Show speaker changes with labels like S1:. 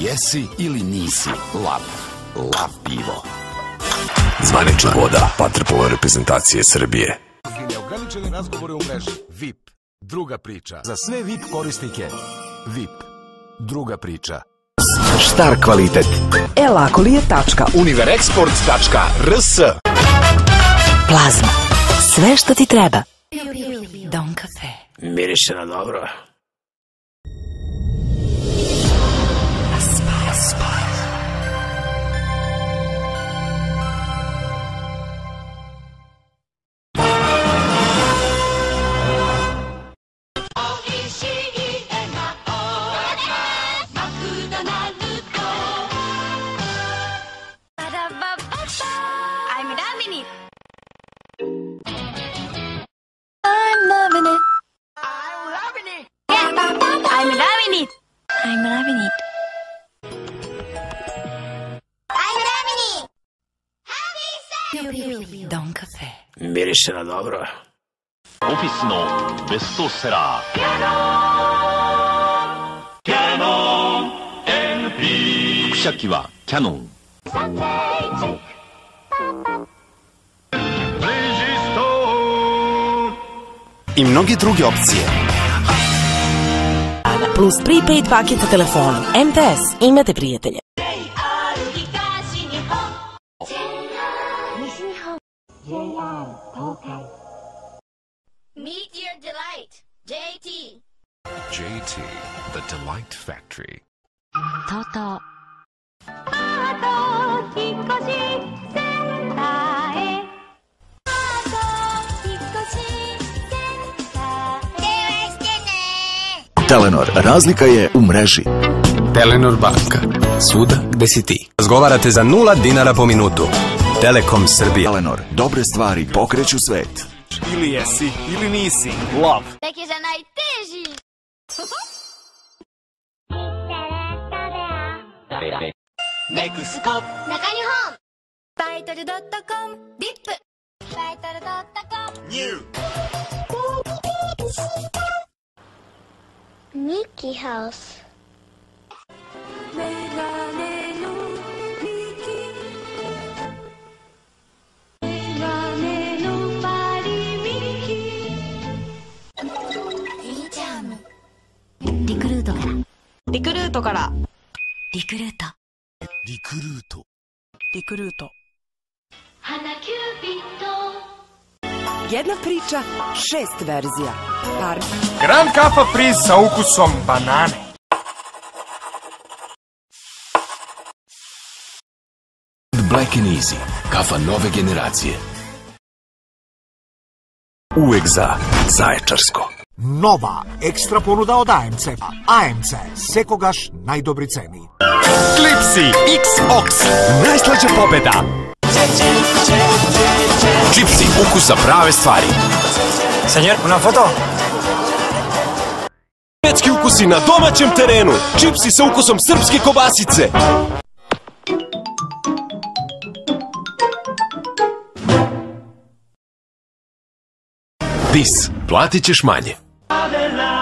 S1: jesi ili nisi lav? Lav pivo.
S2: Zvanična voda vaterpolo reprezentacije Srbije.
S1: Neograničeni razgovore u mreži. VIP. Druga priča. Za sve VIP korisnike. VIP. Druga priča.
S2: Štar kvalitet.
S3: Lako li je tačka.
S1: Univerexport.rs.
S3: Plazma. Sve što ti treba. Don kafe.
S2: Miriše na dobro.
S3: Don kafe.
S2: Miriše na dobro.
S4: オフィスのベストセラーキャノン NP 副写機はキャノン
S1: I mnoge druge opcije.
S3: Plus prepaid paket sa telefonom. MTS. Imate prijatelje.
S5: Meet your delight, JT.
S1: JT, the Delight Factory.
S3: とうとう。
S2: Telenor, razlika je u mreži.
S6: Telenor banka. Svuda gde si ti. Razgovarate za 0 dinara po minutu. Telekom Srbije.
S2: Telenor, dobre stvari pokreću svet.
S7: Ili jesi, ili nisi. Love.
S5: Tek je za najteži.
S4: Nextcom
S5: 中日本バイトル .com ビップバイトル .com
S4: ニュー
S5: ミッキーハウスメガネのミキメガネのパリミキいいジャム
S3: リクルートから。
S8: リクルートから。
S3: リクルート。
S1: リクルート。
S8: リクルート。
S5: 花キューピッド
S3: Jedna priča, 6 verzija.
S7: Gran kafa friz sa ukusom banane.
S1: Black and Easy. Kafa nove generacije.
S2: Uvek za Zaječarsko.
S9: Nova ekstra ponuda od AMC-a. AMC, sekogaš najdobri ceni.
S7: Klipsi X-Ox. Najslađa pobeda.
S1: Čipsi ukusa prave stvari.
S7: Senjer, una foto?
S6: Švedski ukusi na domaćem terenu. Čipsi sa ukusom srpske kobasice.
S1: Dis. Platit ćeš manje.